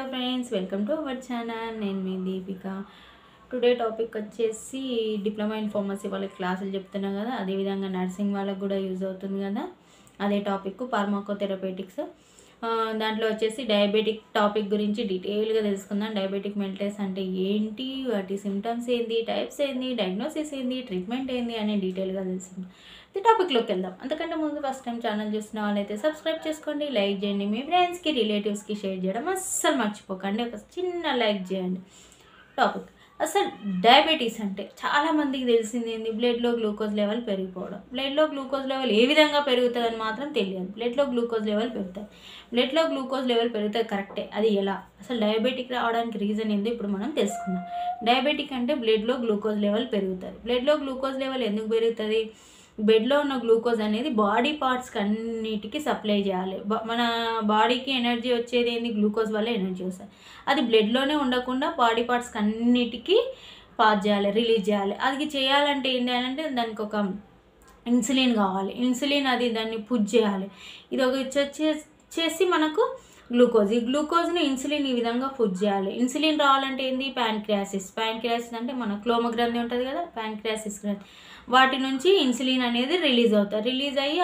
Friends, welcome to our channel. నేను మీ Deepika. Today topic వచ్చేసి డిప్లొమా ఇన్ ఫార్మసీ వాళ్ళకి క్లాసులు చెప్తున్నాం కదా, అదేవిధంగా నర్సింగ్ వాళ్ళకి కూడా యూజ్ అవుతుంది కదా. అదే టాపిక్ ఫార్మాకోథెరపెటిక్స్. దాంట్లో వచ్చేసి డయాబెటిక్ టాపిక్ గురించి డీటెయిల్గా తెలుసుకుందాం. డయాబెటిక్ మెల్లిటస్ అంటే ఏంటి, వాటి సిమ్టమ్స్ ఏంది, టైప్స్ ఏంది, డయాగ్నోసిస్ ఏంది, ట్రీట్మెంట్ ఏంది అని డీటెయిల్గా తెలుసుకుందాం. ఈ టాపిక్లోకి వెళ్దాం. అంతకంటే ముందు ఫస్ట్ టైం ఛానల్ చూసిన వాళ్ళైతే సబ్స్క్రైబ్ చేసుకోండి, లైక్ చేయండి, మీ ఫ్రెండ్స్కి రిలేటివ్స్కి షేర్ చేయడం అస్సలు మర్చిపోకండి. ఒక చిన్న లైక్ చేయండి. టాపిక్ అసలు డయాబెటీస్ అంటే చాలామందికి తెలిసింది ఏంది, బ్లడ్లో గ్లూకోజ్ లెవెల్ పెరిగిపోవడం. బ్లడ్లో గ్లూకోజ్ లెవెల్ ఏ విధంగా పెరుగుతుందని మాత్రం తెలియదు. బ్లడ్లో గ్లూకోజ్ లెవెల్ పెరుగుతుంది. బ్లడ్లో గ్లూకోజ్ లెవెల్ పెరుగుతుంది, కరెక్టే. అది ఎలా, అసలు డయాబెటిక్ రావడానికి రీజన్ ఏందో ఇప్పుడు మనం తెలుసుకుందాం. డయాబెటిక్ అంటే బ్లడ్లో గ్లూకోజ్ లెవెల్ పెరుగుతుంది. బ్లడ్లో గ్లూకోజ్ లెవెల్ ఎందుకు పెరుగుతుంది? బ్లడ్లో ఉన్న గ్లూకోజ్ అనేది బాడీ పార్ట్స్కి అన్నిటికీ సప్లై చేయాలి. మన బాడీకి ఎనర్జీ వచ్చేది ఏంది, గ్లూకోజ్ వల్ల ఎనర్జీ వస్తుంది. అది బ్లడ్లోనే ఉండకుండా బాడీ పార్ట్స్కి అన్నిటికీ పాస్ చేయాలి, రిలీజ్ చేయాలి. అది చేయాలంటే ఏంటి అంటే దానికి ఒక ఇన్సులిన్ కావాలి. ఇన్సులిన్ అది దాన్ని పుష్ చేయాలి. ఇది ఒక చేసి మనకు గ్లూకోజ్, ఈ గ్లూకోజ్ని ఇన్సులిన్ ఈ విధంగా పుష్ చేయాలి. ఇన్సులిన్ రావాలంటే ఏంది, ప్యాంక్రియాసిస్. ప్యాంక్రియాసిస్ అంటే మన క్లోమ గ్రంథి ఉంటుంది కదా, ప్యాంక్రియాసిస్ గ్రంథి, వాటి నుంచి ఇన్సులిన్ అనేది రిలీజ్ అవుతుంది. రిలీజ్ అయ్యి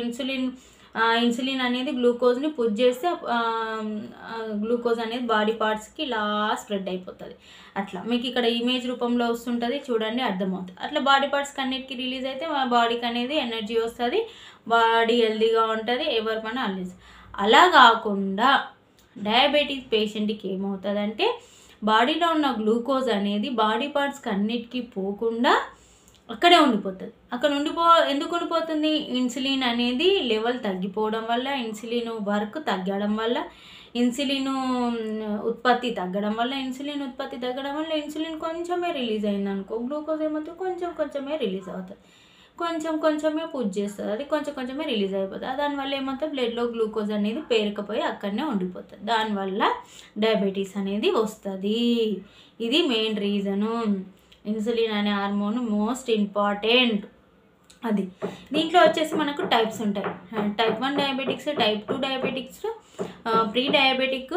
ఇన్సులిన్ అనేది గ్లూకోజ్ని పుష్ చేస్తే గ్లూకోజ్ అనేది బాడీ పార్ట్స్కి ఇలా స్ప్రెడ్ అయిపోతుంది. అట్లా మీకు ఇక్కడ ఇమేజ్ రూపంలో వస్తుంటుంది, చూడండి, అర్థమవుతుంది. అట్లా బాడీ పార్ట్స్కి అన్నిటికీ రిలీజ్ అయితే మా బాడీకి అనేది ఎనర్జీ వస్తుంది, బాడీ హెల్తీగా ఉంటుంది, ఎవరి పని అల్లీజ్. అలా కాకుండా డయాబెటీస్ పేషెంట్కి ఏమవుతుందంటే బాడీలో ఉన్న గ్లూకోజ్ అనేది బాడీ పార్ట్స్కి అన్నిటికీ పోకుండా అక్కడే ఉండిపోతుంది. ఎందుకు ఉండిపోతుంది? ఇన్సులిన్ అనేది లెవెల్ తగ్గిపోవడం వల్ల, ఇన్సులిన్ వర్క్ తగ్గడం వల్ల, ఇన్సులిన్ ఉత్పత్తి తగ్గడం వల్ల ఇన్సులిన్ కొంచెమే రిలీజ్ అయిందనుకో, గ్లూకోజ్ ఏమవుతుంది, కొంచెమే రిలీజ్ అవుతుంది, కొంచెమే పుష్ చేస్తుంది, అది కొంచెమే రిలీజ్ అయిపోతుంది. దానివల్ల ఏమవుతుంది, బ్లడ్లో గ్లూకోజ్ అనేది పేరుకపోయి అక్కడనే ఉండిపోతుంది. దానివల్ల డయాబెటీస్ అనేది వస్తుంది. ఇది మెయిన్ రీజను. ఇన్సులిన్ అనే హార్మోన్ మోస్ట్ ఇంపార్టెంట్. అది దీంట్లో వచ్చేసి మనకు టైప్స్ ఉంటాయి. Type 1 diabetics, type 2 diabetics, pre diabetic,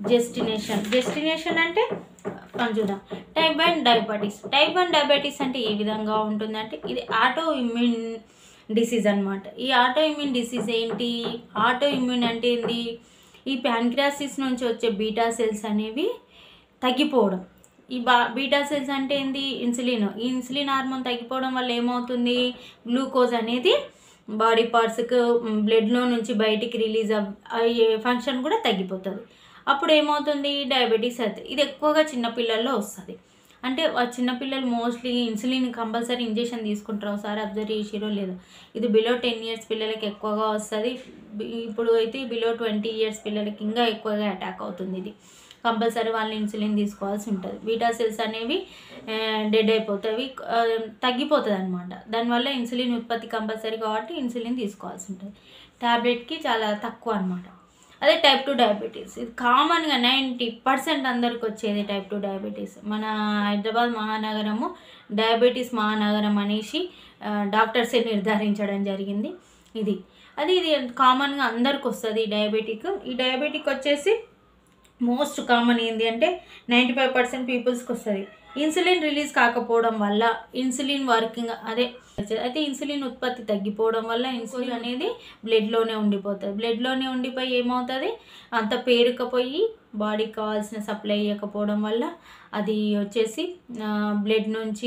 gestation అంటే చూద్దాం. టైప్ 1 డయాబెటీస్ అంటే ఏ విధంగా ఉంటుందంటే ఇది ఆటో ఇమ్యూన్ డిసీజ్ అనమాట. ఈ ఆటో ఇమ్యూన్ డిసీజ్ ఏంటి? ఆటో ఇమ్యూన్ అంటే ఏంది, ఈ ప్యాంక్రియాసిస్ నుంచి వచ్చే బీటా సెల్స్ అనేవి తగ్గిపోవడం. ఈ బీటా సెల్స్ అంటే ఏంది, ఈ ఇన్సులిన్ హార్మోన్ తగ్గిపోవడం వల్ల ఏమవుతుంది, గ్లూకోజ్ అనేది బాడీ పార్ట్స్కి బ్లడ్లో నుంచి బయటికి రిలీజ్ అయ్యే ఫంక్షన్ కూడా తగ్గిపోతుంది. అప్పుడు ఏమవుతుంది, డయాబెటీస్ అవుతుంది. ఇది ఎక్కువగా చిన్నపిల్లల్లో వస్తుంది. అంటే చిన్నపిల్లలు మోస్ట్లీ ఇన్సులిన్ కంపల్సరీ ఇంజెక్షన్ తీసుకుంటారు. ఒకసారి అబ్జర్వ్ చేసిరో లేదో. ఇది బిలో 10 years పిల్లలకి ఎక్కువగా వస్తుంది. ఇప్పుడు అయితే బిలో 20 years పిల్లలకి ఇంకా ఎక్కువగా అటాక్ అవుతుంది. ఇది కంపల్సరీ వాళ్ళు ఇన్సులిన్ తీసుకోవాల్సి ఉంటుంది. బీటా సెల్స్ అనేవి డెడ్ అయిపోతాయి, తగ్గిపోతుంది అనమాట. దానివల్ల ఇన్సులిన్ ఉత్పత్తి కంపల్సరీ కాబట్టి ఇన్సులిన్ తీసుకోవాల్సి ఉంటుంది. ట్యాబ్లెట్కి చాలా తక్కువ అనమాట. అదే టైప్ 2 డయాబెటీస్. ఇది కామన్గా 90% అందరికి వచ్చేది టైప్ 2 డయాబెటీస్. మన హైదరాబాద్ మహానగరము డయాబెటీస్ మహానగరం అనేసి డాక్టర్సే నిర్ధారించడం జరిగింది. ఇది కామన్గా అందరికి వస్తుంది డయాబెటిక్. ఈ డయాబెటిక్ వచ్చేసి మోస్ట్ కామన్ ఏంటి అంటే 95% పీపుల్స్కి వస్తుంది. ఇన్సులిన్ రిలీజ్ కాకపోవడం వల్ల, ఇన్సులిన్ వర్కింగ్ అయితే ఇన్సులిన్ ఉత్పత్తి తగ్గిపోవడం వల్ల ఇన్సులిన్ అనేది బ్లడ్లోనే ఉండిపోతుంది. బ్లడ్లోనే ఉండిపోయి ఏమవుతుంది, అంత పేరుకపోయి బాడీకి కావాల్సిన సప్లై ఇవ్వకపోవడం వల్ల అది వచ్చేసి బ్లడ్ నుంచి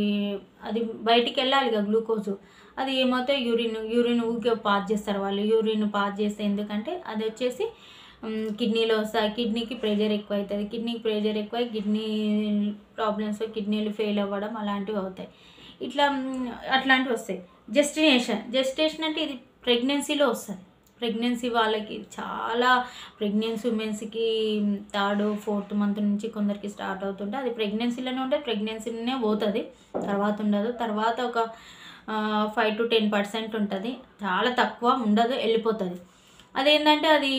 అది బయటికి వెళ్ళాలి కదా గ్లూకోజు. అది ఏమవుతాయి, యూరిన్ ఊరికే పాస్ చేస్తారు వాళ్ళు. యూరిన్ పాస్ చేస్తే ఎందుకంటే అది వచ్చేసి కిడ్నీలో వస్తాయి. కిడ్నీకి ప్రెషర్ ఎక్కువ అవుతుంది. కిడ్నీకి ప్రెషర్ ఎక్కువ, కిడ్నీ ప్రాబ్లమ్స్, కిడ్నీలు ఫెయిల్ అవ్వడం అలాంటివి అవుతాయి. అట్లాంటివి వస్తాయి. జెస్టేషన్ అంటే ఇది ప్రెగ్నెన్సీలో వస్తుంది. ప్రెగ్నెన్సీ వాళ్ళకి చాలా, ప్రెగ్నెన్సీ ఉమెన్స్కి 3rd, 4th month నుంచి కొందరికి స్టార్ట్ అవుతుంటే అది ప్రెగ్నెన్సీలోనే ఉంటే ప్రెగ్నెన్సీలోనే పోతుంది, తర్వాత ఉండదు. తర్వాత ఒక 5 to 10% ఉంటుంది, చాలా తక్కువ ఉండదు, వెళ్ళిపోతుంది. అదేంటంటే అది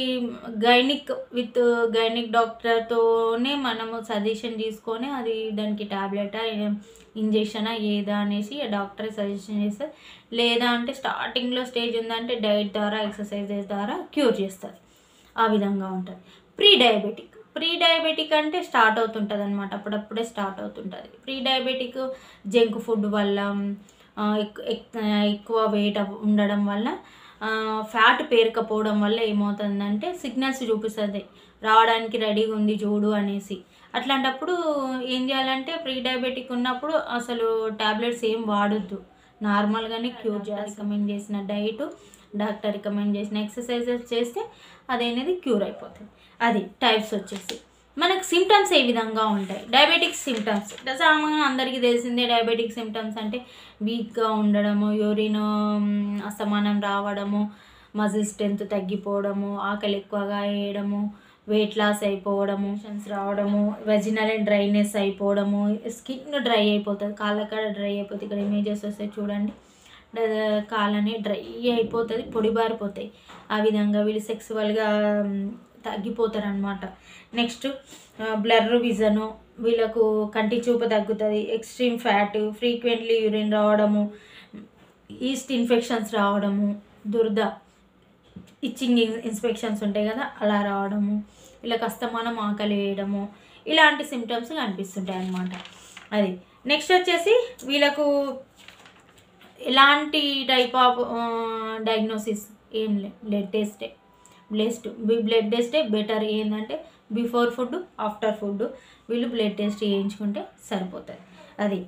గైనిక్ డాక్టర్తోనే మనము సజెషన్ తీసుకొని అది దానికి ట్యాబ్లెటా ఇంజెక్షనా ఏదా అనేసి డాక్టర్ సజెషన్ చేస్తారు. లేదా అంటే స్టార్టింగ్లో స్టేజ్ ఉందంటే డైట్ ద్వారా, ఎక్సర్సైజెస్ ద్వారా క్యూర్ చేస్తారు. ఆ విధంగా ఉంటుంది. ప్రీ ప్రీ డయాబెటిక్ అంటే స్టార్ట్ అవుతుంటుంది అనమాట, అప్పుడప్పుడే స్టార్ట్ అవుతుంటుంది. ప్రీ డయాబెటిక్ జంక్ ఫుడ్ వల్ల, ఎక్కువ వెయిట్ ఉండడం వల్ల, ఫ్యాట్ పేరుకపోవడం వల్ల ఏమవుతుందంటే సిగ్నల్స్ చూపిస్తుంది, రావడానికి రెడీగా ఉంది చూడు అనేసి. అట్లాంటప్పుడు ఏం చేయాలంటే ప్రీ డయాబెటిక్ ఉన్నప్పుడు అసలు ట్యాబ్లెట్స్ ఏం వాడొద్దు, నార్మల్గానే క్యూర్ చేయాలి. రికమెండ్ చేసిన డైట్, డాక్టర్ రికమెండ్ చేసిన ఎక్సర్సైజెస్ చేస్తే అదేనేది క్యూర్ అయిపోతుంది. అది టైప్స్ వచ్చేసి మనకు సిమ్టమ్స్ ఏ విధంగా ఉంటాయి. డయాబెటిక్ సిమ్టమ్స్ సామాన్యంగా అందరికీ తెలిసిందే. డయాబెటిక్ సిమ్టమ్స్ అంటే వీక్గా ఉండడము, యూరిన్ అసమానం రావడము, మజిల్ స్ట్రెంత్ తగ్గిపోవడము, ఆకలి ఎక్కువగా వేయడము, వెయిట్ లాస్ అయిపోవడము, రావడము, వెజినల్ డ్రైనెస్ అయిపోవడము, స్కిన్ డ్రై అయిపోతుంది, కాళ్ళకాడ డ్రై అయిపోతుంది. ఇక్కడ ఇమేజెస్ వస్తాయి చూడండి, కాళ్ళని డ్రై అయిపోతుంది, పొడిబారిపోతాయి. ఆ విధంగా వీళ్ళు సెక్సువల్గా తగ్గిపోతారు అనమాట. నెక్స్ట్ బ్లర్ విజను, వీళ్ళకు కంటి చూపు తగ్గుతుంది. ఎక్స్ట్రీమ్ ఫ్యాట్, ఫ్రీక్వెంట్లీ యూరిన్ రావడము, ఈస్ట్ ఇన్ఫెక్షన్స్ రావడము, దురద, ఇచ్చింగ్ ఇన్స్పెక్షన్స్ ఉంటాయి కదా అలా రావడము, వీళ్ళకి అస్తమానం ఆకలి వేయడము, ఇలాంటి సిమ్టమ్స్ కనిపిస్తుంటాయి అన్నమాట. అది నెక్స్ట్ వచ్చేసి వీళ్ళకు ఎలాంటి టైప్ ఆఫ్ డయాగ్నోసిస్ ఏం లేదు, బ్లడ్ టెస్టే బ్లడ్ టెస్టే బెటర్. ఏంటంటే బిఫోర్ ఫుడ్, ఆఫ్టర్ ఫుడ్ వీళ్ళు బ్లడ్ టెస్ట్ చేయించుకుంటే సరిపోతుంది. అది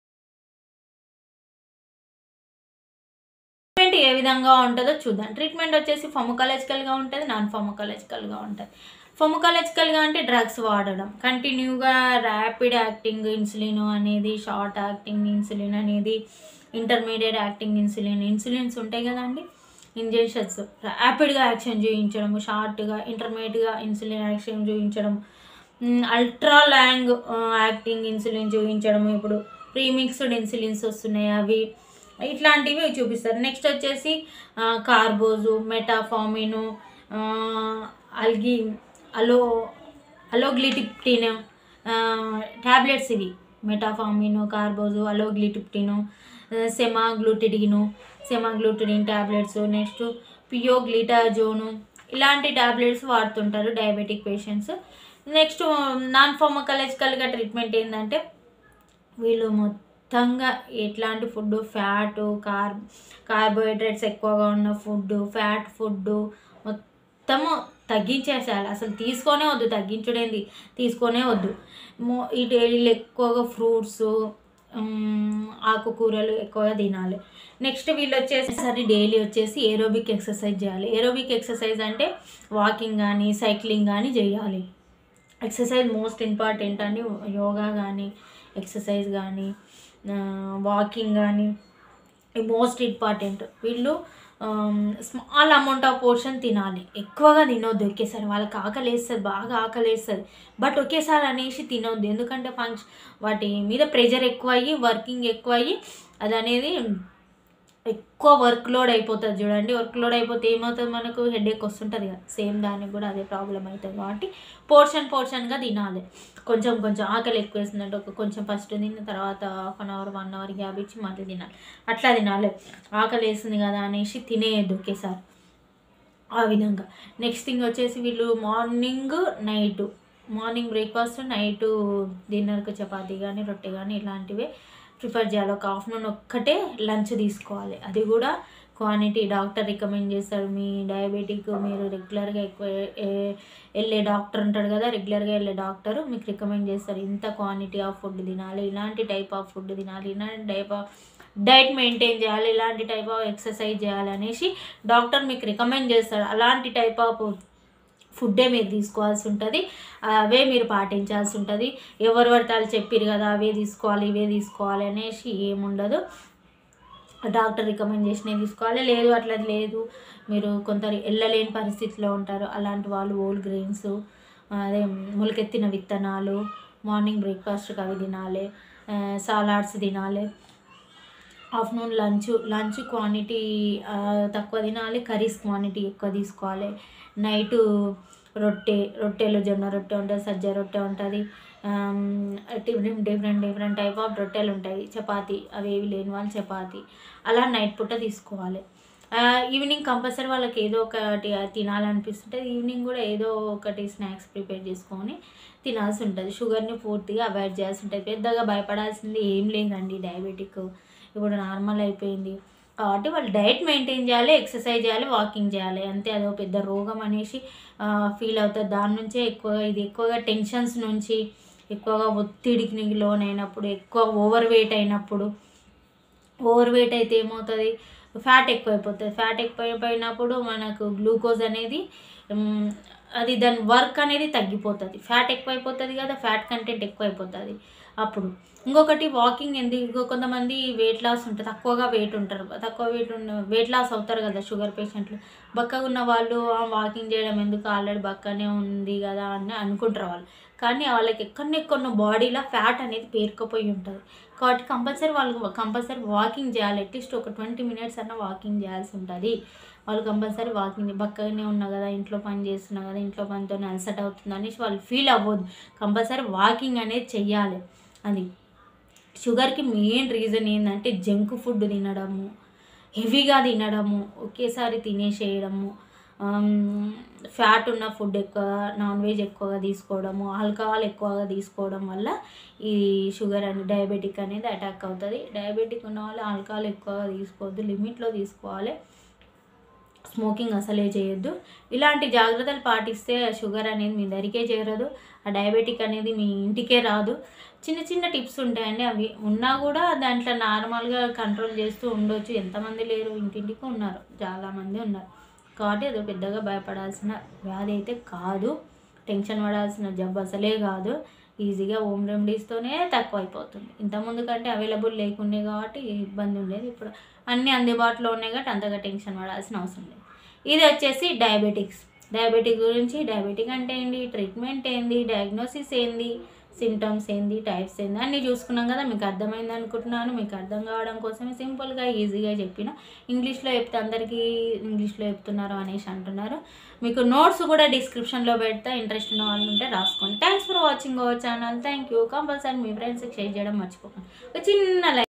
ట్రీట్మెంట్ ఏ విధంగా ఉంటుందో చూద్దాం. ట్రీట్మెంట్ వచ్చేసి ఫార్మకాలజికల్గా ఉంటుంది, నాన్ ఫార్మకాలజికల్గా ఉంటుంది. ఫార్మకాలజికల్గా అంటే డ్రగ్స్ వాడడం, కంటిన్యూగా ర్యాపిడ్ యాక్టింగ్ ఇన్సులిన్ అనేది, షార్ట్ యాక్టింగ్ ఇన్సులిన్ అనేది, ఇంటర్మీడియట్ యాక్టింగ్ ఇన్సులిన్స్ ఉంటాయి కదండి, ఇంజెక్షన్స్ ర్యాపిడ్గా యాక్షన్ చూపించడం, షార్ట్గా ఇంటర్మీడియట్గా ఇన్సులిన్ యాక్షన్ చూపించడం, అల్ట్రా లాంగ్ యాక్టింగ్ ఇన్సులిన్ చూపించడం, ఇప్పుడు ప్రీమిక్స్డ్ ఇన్సులిన్స్ వస్తున్నాయి అవి, ఇట్లాంటివి చూపిస్తారు. నెక్స్ట్ వచ్చేసి కార్బోజు, మెటాఫార్మిను, అలోగ్లిటిప్టిన్ ట్యాబ్లెట్స్, ఇవి మెటాఫార్మిను, కార్బోజు, అలోగ్లిటిప్టిను, సెమాగ్లూటిడిన్ ట్యాబ్లెట్స్, నెక్స్ట్ పియోగ్లిటాజోను, ఇలాంటి ట్యాబ్లెట్స్ వాడుతుంటారు డయాబెటిక్ పేషెంట్స్. నెక్స్ట్ నాన్ ఫార్మకాలజికల్గా ట్రీట్మెంట్ ఏంటంటే వీళ్ళు మొత్తంగా ఎట్లాంటి ఫుడ్, ఫ్యాటు, కార్బోహైడ్రేట్స్ ఎక్కువగా ఉన్న ఫుడ్, ఫ్యాట్ ఫుడ్ మొత్తము తగ్గించేసేయాలి. అసలు తీసుకొనే వద్దు, తగ్గించడేంది, తీసుకొనే వద్దు. ఈ డైలీలో ఎక్కువగా ఫ్రూట్స్, ఆకుకూరలు ఎక్కువగా తినాలి. నెక్స్ట్ వీళ్ళు వచ్చేసరి డైలీ వచ్చేసి ఏరోబిక్ ఎక్సర్సైజ్ చేయాలి. ఏరోబిక్ ఎక్సర్సైజ్ అంటే వాకింగ్ కానీ సైక్లింగ్ కానీ చేయాలి. ఎక్సర్సైజ్ మోస్ట్ ఇంపార్టెంట్ అని, యోగా కానీ ఎక్సర్సైజ్ కానీ వాకింగ్ కానీ మోస్ట్ ఇంపార్టెంట్. వీళ్ళు స్మాల్ అమౌంట్ ఆఫ్ పోర్షన్ తినాలి, ఎక్కువగా తినొద్దు ఒకేసారి. వాళ్ళకి ఆకలి వేస్తుంది, బాగా ఆకలి వేస్తుంది, బట్ ఒకేసారి అనేసి తినొద్దు. ఎందుకంటే వాటి మీద ప్రెషర్ ఎక్కువ అయ్యి, వర్కింగ్ ఎక్కువ అయ్యి, అది అనేది ఎక్కువ వర్క్ లోడ్ అయిపోతుంది చూడండి. వర్క్ లోడ్ అయిపోతే ఏమవుతుంది, మనకు హెడేక్ వస్తుంటుంది కదా, సేమ్ దానికి కూడా అదే ప్రాబ్లం అవుతుంది. కాబట్టి పోర్షన్గా తినాలి. కొంచెం ఆకలి ఎక్కువ వేస్తుందంటే కొంచెం ఫస్ట్ తిన్న తర్వాత half an hour 1 hour gap ఇచ్చి మళ్ళీ తినాలి, అట్లా తినాలి. ఆకలి వేస్తుంది కదా అనేసి తినేయద్దు ఒకేసారి, ఆ విధంగా. నెక్స్ట్ థింగ్ వచ్చేసి వీళ్ళు మార్నింగ్ బ్రేక్ఫాస్ట్, నైటు డిన్నర్కి చపాతీ కానీ రొట్టె కానీ ఇలాంటివే ప్రిఫర్ చేయాలి. ఒక ఆఫ్టర్నూన్ ఒక్కటే లంచ్ తీసుకోవాలి, అది కూడా క్వాంటిటీ డాక్టర్ రికమెండ్ చేస్తారు. మీ డయాబెటిక్ మీరు రెగ్యులర్గా ఎక్కువ వెళ్ళే డాక్టర్ ఉంటాడు కదా, రెగ్యులర్గా వెళ్ళే డాక్టర్ మీకు రికమెండ్ చేస్తారు, ఇంత క్వాంటిటీ ఆఫ్ ఫుడ్ తినాలి, ఇలాంటి టైప్ ఆఫ్ ఫుడ్ తినాలి, ఇలాంటి టైప్ ఆఫ్ డైట్ మెయింటైన్ చేయాలి, ఇలాంటి టైప్ ఆఫ్ ఎక్సర్సైజ్ చేయాలి అనేసి డాక్టర్ మీకు రికమెండ్ చేస్తాడు. అలాంటి టైప్ ఆఫ్ ఫుడ్డే మీరు తీసుకోవాల్సి ఉంటుంది, అవే మీరు పాటించాల్సి ఉంటుంది. ఎవరు పడతారు చెప్పారు కదా అవే తీసుకోవాలి ఇవే తీసుకోవాలి అనేసి ఏముండదు. డాక్టర్ రికమెండ్ చేసినవి తీసుకోవాలి. లేదు అట్లా లేదు, మీరు కొందరు వెళ్ళలేని పరిస్థితిలో ఉంటారు, అలాంటి వాళ్ళు హోల్ గ్రెయిన్స్, అదే మొలకెత్తిన విత్తనాలు, మార్నింగ్ బ్రేక్ఫాస్ట్కి అవి తినాలి, సలాడ్స్ తినాలి. ఆఫ్టర్నూన్ లంచ్ క్వాంటిటీ తక్కువ తినాలి, కర్రీస్ క్వాంటిటీ ఎక్కువ తీసుకోవాలి. నైటు రొట్టెలు జొన్న రొట్టె ఉంటుంది, సజ్జ రొట్టె ఉంటుంది, డిఫరెంట్ టైప్ ఆఫ్ రొట్టెలు ఉంటాయి, చపాతీ అవి ఏవి లేని వాళ్ళు చపాతీ, అలా నైట్ పూట తీసుకోవాలి. ఈవినింగ్ కంపల్సరీ వాళ్ళకి ఏదో ఒకటి తినాలనిపిస్తుంటుంది. ఈవినింగ్ కూడా ఏదో ఒకటి స్నాక్స్ ప్రిపేర్ చేసుకొని తినాల్సి ఉంటుంది. షుగర్ని పూర్తిగా అవాయిడ్ చేయాల్సి ఉంటుంది. పెద్దగా భయపడాల్సింది ఏం లేదండి. డయాబెటిక్ ఇప్పుడు నార్మల్ అయిపోయింది కాబట్టి వాళ్ళు డైట్ మెయింటైన్ చేయాలి, ఎక్సర్సైజ్ చేయాలి, వాకింగ్ చేయాలి అంతే. అదో పెద్ద రోగం అనేసి ఫీల్ అవుతుంది. దాని నుంచే ఎక్కువగా టెన్షన్స్ నుంచి, ఎక్కువగా ఒత్తిడికి లోనైనప్పుడు, ఎక్కువ ఓవర్ వెయిట్ అయినప్పుడు, ఓవర్ వెయిట్ అయితే ఏమవుతుంది, ఫ్యాట్ ఎక్కువైపోతుంది. ఫ్యాట్ ఎక్కువైపోయినప్పుడు మనకు గ్లూకోజ్ అనేది అది దాని వర్క్ అనేది తగ్గిపోతుంది. ఫ్యాట్ ఎక్కువైపోతుంది కదా, ఫ్యాట్ కంటెంట్ ఎక్కువైపోతుంది. అప్పుడు ఇంకొకటి వాకింగ్ కొంతమంది వెయిట్ లాస్ ఉంటుంది, తక్కువగా వెయిట్ ఉంటారు, వెయిట్ లాస్ అవుతారు కదా షుగర్ పేషెంట్లు. బక్కగా ఉన్న వాళ్ళు వాకింగ్ చేయడం ఎందుకు, ఆల్రెడీ బక్కనే ఉంది కదా అని అనుకుంటారు వాళ్ళు. కానీ వాళ్ళకి ఎక్కడెక్కడో బాడీలో ఫ్యాట్ అనేది పేరుకుపోయి ఉంటుంది. కాబట్టి కంపల్సరీ వాకింగ్ చేయాలి. అట్లీస్ట్ ఒక 20 minutes అన్న వాకింగ్ చేయాల్సి ఉంటుంది. వాళ్ళు కంపల్సరీ వాకింగ్, బక్కగానే ఉన్నా కదా, ఇంట్లో పని చేస్తున్నా కదా, ఇంట్లో పనితో అలసట అవుతుంది అనేసి వాళ్ళు ఫీల్ అవ్వద్దు. కంపల్సరీ వాకింగ్ అనేది చెయ్యాలి. అది షుగర్కి మెయిన్ రీజన్ ఏంటంటే జంక్ ఫుడ్ తినడము, హెవీగా తినడము, ఒకేసారి తినేసేయడము, ఫ్యాట్ ఉన్న ఫుడ్ ఎక్కువ, నాన్ వెజ్ ఎక్కువగా తీసుకోవడము, ఆల్కహాల్ ఎక్కువగా తీసుకోవడం వల్ల ఈ షుగర్ అని డయాబెటిక్ అనేది అటాక్ అవుతుంది. డయాబెటిక్ ఉన్న వాళ్ళు ఆల్కహాల్ ఎక్కువగా తీసుకోవద్దు, లిమిట్లో తీసుకోవాలి. స్మోకింగ్ అసలే చేయొద్దు. ఇలాంటి జాగ్రత్తలు పాటిస్తే షుగర్ అనేది మీ దగ్గరికే చేరదు, ఆ డయాబెటిక్ అనేది మీ ఇంటికే రాదు. చిన్న చిన్న టిప్స్ ఉంటాయండి, అవి ఉన్నా కూడా దాంట్లో నార్మల్గా కంట్రోల్ చేస్తూ ఉండొచ్చు. ఎంతమంది లేరు, ఇంటింటికి ఉన్నారు, చాలామంది ఉన్నారు. కాబట్టి అది పెద్దగా భయపడాల్సిన వ్యాధి అయితే కాదు, టెన్షన్ పడాల్సిన జబ్బు అసలే కాదు. ఈజీగా హోమ్ రెమెడీస్తోనే తక్కువ అయిపోతుంది. ఇంతకుముందు కంటే అవైలబుల్ లేకుండే కాబట్టి ఇబ్బంది ఉండేది. ఇప్పుడు అన్నీ అందుబాటులో ఉన్నాయి కాబట్టి అంతగా టెన్షన్ పడాల్సిన అవసరం లేదు. ఇది వచ్చేసి డయాబెటిక్ గురించి. డయాబెటిక్ అంటే ఏంటి, ట్రీట్మెంట్ ఏంది, డయాగ్నోసిస్ ఏంది, సిమ్టమ్స్ ఏంది, టైప్స్ ఏంది అన్నీ చూసుకున్నాం కదా. మీకు అర్థమైంది అనుకుంటున్నాను. మీకు అర్థం కావడం కోసమే సింపుల్గా ఈజీగా చెప్పిన. ఇంగ్లీష్లో చెప్తే అందరికీ ఇంగ్లీష్లో చెప్తున్నారు అనేసి అంటున్నారు. మీకు నోట్స్ కూడా డిస్క్రిప్షన్లో పెడతా, ఇంట్రెస్ట్ ఉన్న వాళ్ళు ఉంటే రాసుకోండి. Thanks for watching our channel. Thank you. Compulsory మీ ఫ్రెండ్స్కి షేర్ చేయడం మర్చిపోకండి. ఒక చిన్న